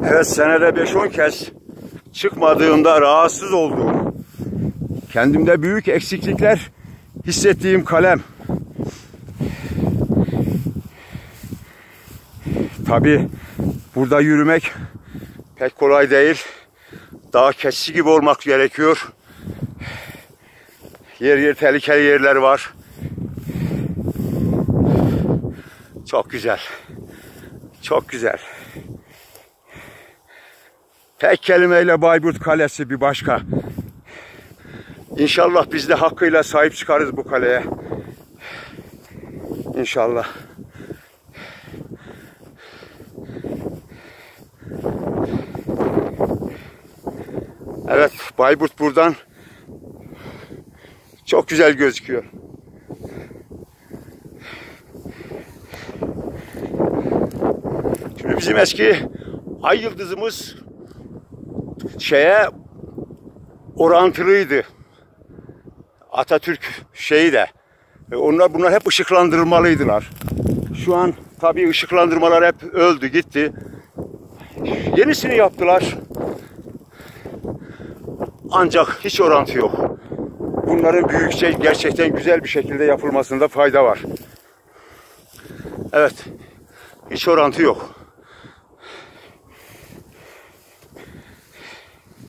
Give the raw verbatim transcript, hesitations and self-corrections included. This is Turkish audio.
Evet, senede beş on kez çıkmadığımda rahatsız olduğum, kendimde büyük eksiklikler hissettiğim kalem. Tabii burada yürümek pek kolay değil. Dağ keçisi gibi olmak gerekiyor. Yer yer tehlikeli yerler var. Çok güzel. Çok güzel. Tek kelimeyle Bayburt Kalesi bir başka. İnşallah biz de hakkıyla sahip çıkarız bu kaleye. İnşallah. Evet, Bayburt buradan çok güzel gözüküyor. Şimdi bizim eski ay yıldızımız şeye orantılıydı. Atatürk şeyi de. Onlar bunlar hep ışıklandırmalıydılar. Şu an tabii ışıklandırmalar hep öldü, gitti. Yenisini yaptılar. Ancak hiç orantı yok. Bunların büyükçe gerçekten güzel bir şekilde yapılmasında fayda var. Evet. Hiç orantı yok.